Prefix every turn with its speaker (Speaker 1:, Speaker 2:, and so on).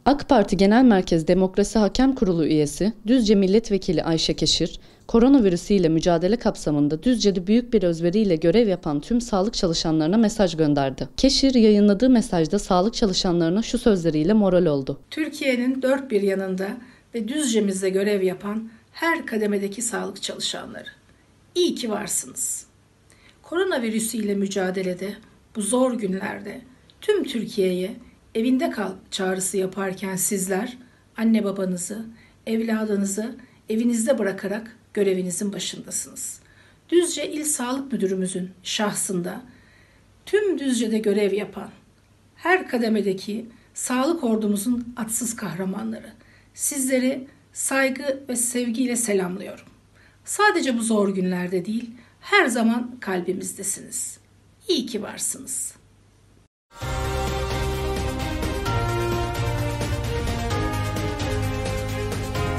Speaker 1: AK Parti Genel Merkez Demokrasi Hakem Kurulu üyesi Düzce Milletvekili Ayşe Keşir, koronavirüsü ile mücadele kapsamında Düzce'de büyük bir özveriyle görev yapan tüm sağlık çalışanlarına mesaj gönderdi. Keşir yayınladığı mesajda sağlık çalışanlarına şu sözleriyle moral oldu.
Speaker 2: Türkiye'nin dört bir yanında ve Düzce'mizde görev yapan her kademedeki sağlık çalışanları, İyi ki varsınız. Koronavirüsü ile mücadelede bu zor günlerde tüm Türkiye'ye evinde kal çağrısı yaparken sizler anne babanızı, evladınızı evinizde bırakarak görevinizin başındasınız. Düzce İl Sağlık Müdürümüzün şahsında tüm Düzce'de görev yapan her kademedeki sağlık ordumuzun atsız kahramanları, sizleri saygı ve sevgiyle selamlıyorum. Sadece bu zor günlerde değil, her zaman kalbimizdesiniz. İyi ki varsınız.